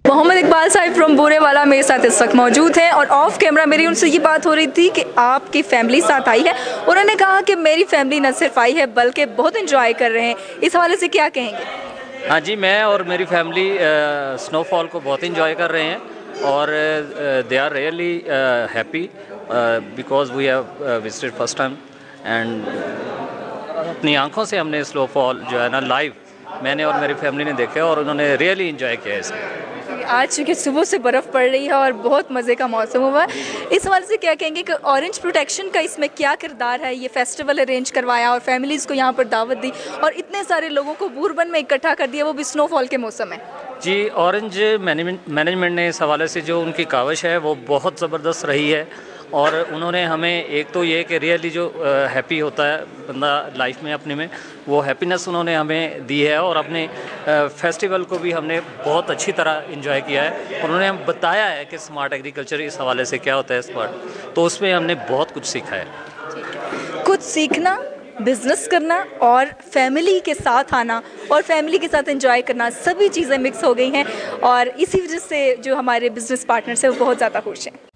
मोहम्मद इकबाल साहब फ्रॉम बूरेवाला मेरे साथ इस वक्त मौजूद हैं और ऑफ कैमरा मेरी उनसे ये बात हो रही थी कि आपकी फैमिली साथ आई है। उन्होंने कहा कि मेरी फैमिली न सिर्फ आई है बल्कि बहुत इंजॉय कर रहे हैं। इस हवाले से क्या कहेंगे? हाँ जी, मैं और मेरी फैमिली स्नोफॉल को बहुत इंजॉय कर रहे हैं और they are really happy because we have visited first time and अपनी आंखों से हमने स्नोफॉल जो है ना लाइव मैंने और मेरी फैमिली ने देखा और उन्होंने रियली इंजॉय किया इसमें। आज चूँकि सुबह से बर्फ़ पड़ रही है और बहुत मज़े का मौसम हुआ है, इस हवाले से क्या कहेंगे कि ऑरेंज प्रोटेक्शन का इसमें क्या किरदार है? ये फेस्टिवल अरेंज करवाया और फैमिलीज़ को यहाँ पर दावत दी और इतने सारे लोगों को बूरबन में इकट्ठा कर दिया, वो भी स्नोफॉल के मौसम में। जी, ऑरेंज मैनेजमेंट ने इस हवाले से जो उनकी काविश है वो बहुत ज़बरदस्त रही है और उन्होंने हमें एक तो ये कि रियली जो हैप्पी होता है बंदा लाइफ में अपने में, वो हैप्पीनेस उन्होंने हमें दी है और अपने फेस्टिवल को भी हमने बहुत अच्छी तरह एंजॉय किया है। उन्होंने हमें बताया है कि स्मार्ट एग्रीकल्चर इस हवाले से क्या होता है स्मार्ट, तो उसमें हमने बहुत कुछ सीखा है। कुछ सीखना, बिज़नेस करना और फैमिली के साथ आना और फैमिली के साथ एंजॉय करना, सभी चीज़ें मिक्स हो गई हैं और इसी वजह से जो हमारे बिज़नेस पार्टनर्स हैं वो बहुत ज़्यादा खुश हैं।